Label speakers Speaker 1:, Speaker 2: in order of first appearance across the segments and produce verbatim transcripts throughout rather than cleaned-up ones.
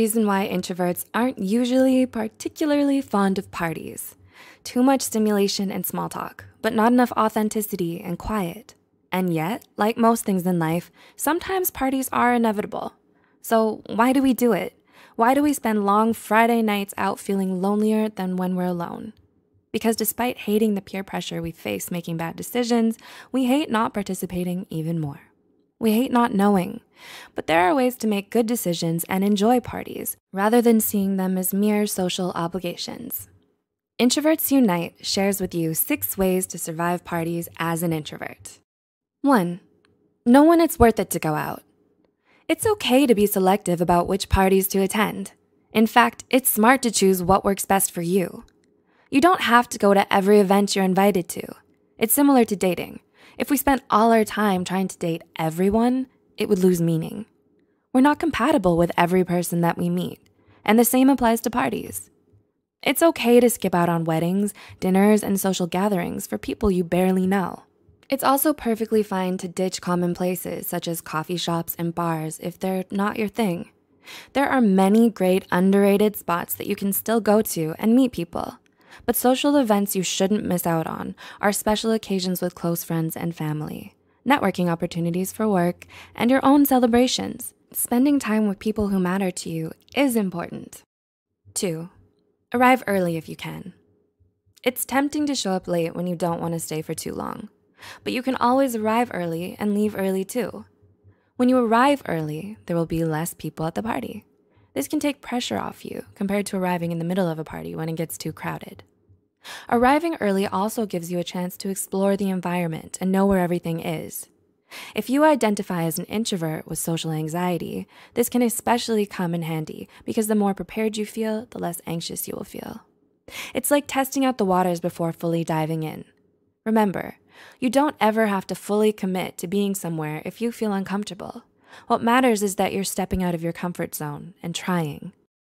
Speaker 1: reason why introverts aren't usually particularly fond of parties. Too much stimulation and small talk, but not enough authenticity and quiet. And yet, like most things in life, sometimes parties are inevitable. So why do we do it? Why do we spend long Friday nights out feeling lonelier than when we're alone? Because despite hating the peer pressure we face making bad decisions, we hate not participating even more. We hate not knowing, but there are ways to make good decisions and enjoy parties rather than seeing them as mere social obligations. Introverts Unite shares with you six ways to survive parties as an introvert. One, know when it's worth it to go out. It's okay to be selective about which parties to attend. In fact, it's smart to choose what works best for you. You don't have to go to every event you're invited to. It's similar to dating. If we spent all our time trying to date everyone, it would lose meaning. We're not compatible with every person that we meet, and the same applies to parties. It's okay to skip out on weddings, dinners, and social gatherings for people you barely know. It's also perfectly fine to ditch common places such as coffee shops and bars if they're not your thing. There are many great underrated spots that you can still go to and meet people. But social events you shouldn't miss out on are special occasions with close friends and family, networking opportunities for work, and your own celebrations. Spending time with people who matter to you is important. Two, arrive early if you can. It's tempting to show up late when you don't want to stay for too long, but you can always arrive early and leave early too. When you arrive early, there will be less people at the party. This can take pressure off you compared to arriving in the middle of a party when it gets too crowded. Arriving early also gives you a chance to explore the environment and know where everything is. If you identify as an introvert with social anxiety, this can especially come in handy because the more prepared you feel, the less anxious you will feel. It's like testing out the waters before fully diving in. Remember, you don't ever have to fully commit to being somewhere if you feel uncomfortable. What matters is that you're stepping out of your comfort zone and trying.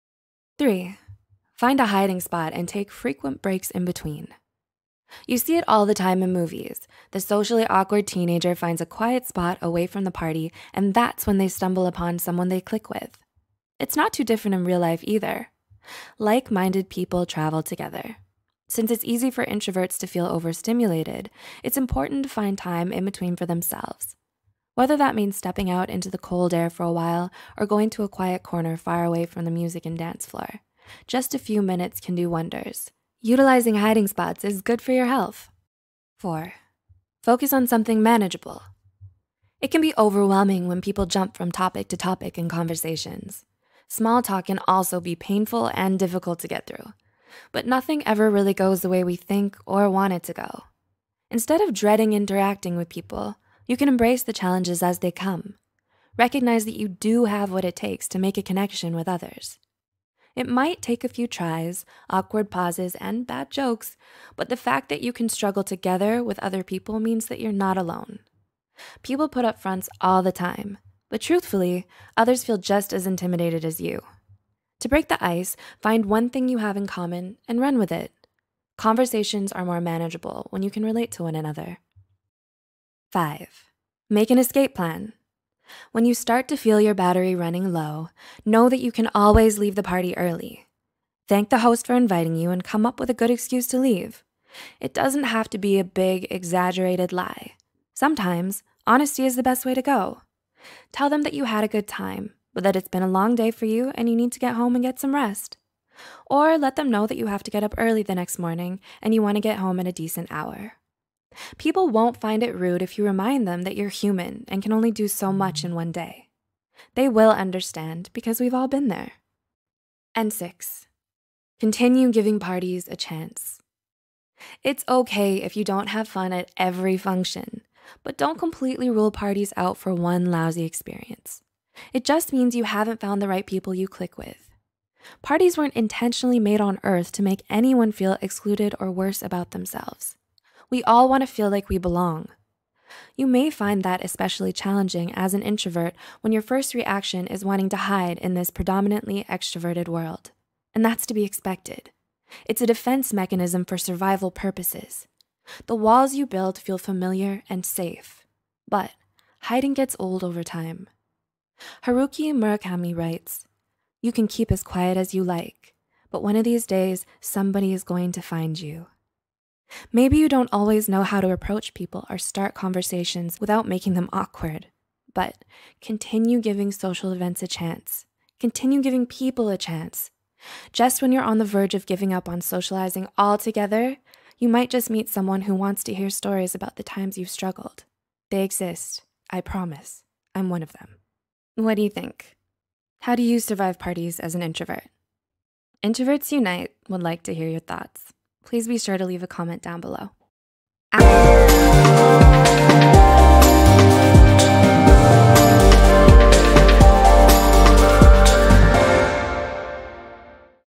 Speaker 1: Three, find a hiding spot and take frequent breaks in between. You see it all the time in movies. The socially awkward teenager finds a quiet spot away from the party, and that's when they stumble upon someone they click with. It's not too different in real life either. Like-minded people travel together. Since it's easy for introverts to feel overstimulated, it's important to find time in between for themselves. Whether that means stepping out into the cold air for a while or going to a quiet corner far away from the music and dance floor, just a few minutes can do wonders. Utilizing hiding spots is good for your health. Four, focus on something manageable. It can be overwhelming when people jump from topic to topic in conversations. Small talk can also be painful and difficult to get through, but nothing ever really goes the way we think or want it to go. Instead of dreading interacting with people, you can embrace the challenges as they come. Recognize that you do have what it takes to make a connection with others. It might take a few tries, awkward pauses, and bad jokes, but the fact that you can struggle together with other people means that you're not alone. People put up fronts all the time, but truthfully, others feel just as intimidated as you. To break the ice, find one thing you have in common and run with it. Conversations are more manageable when you can relate to one another. Five, make an escape plan. When you start to feel your battery running low, know that you can always leave the party early. Thank the host for inviting you and come up with a good excuse to leave. It doesn't have to be a big, exaggerated lie. Sometimes, honesty is the best way to go. Tell them that you had a good time, but that it's been a long day for you and you need to get home and get some rest. Or let them know that you have to get up early the next morning and you want to get home at a decent hour. People won't find it rude if you remind them that you're human and can only do so much in one day. They will understand because we've all been there. And six, continue giving parties a chance. It's okay if you don't have fun at every function, but don't completely rule parties out for one lousy experience. It just means you haven't found the right people you click with. Parties weren't intentionally made on Earth to make anyone feel excluded or worse about themselves. We all want to feel like we belong. You may find that especially challenging as an introvert when your first reaction is wanting to hide in this predominantly extroverted world. And that's to be expected. It's a defense mechanism for survival purposes. The walls you build feel familiar and safe, but hiding gets old over time. Haruki Murakami writes, You can keep as quiet as you like, but one of these days, somebody is going to find you. Maybe you don't always know how to approach people or start conversations without making them awkward, but continue giving social events a chance. Continue giving people a chance. Just when you're on the verge of giving up on socializing altogether, you might just meet someone who wants to hear stories about the times you've struggled. They exist, I promise. I'm one of them. What do you think? How do you survive parties as an introvert? Introverts Unite would like to hear your thoughts. Please be sure to leave a comment down below.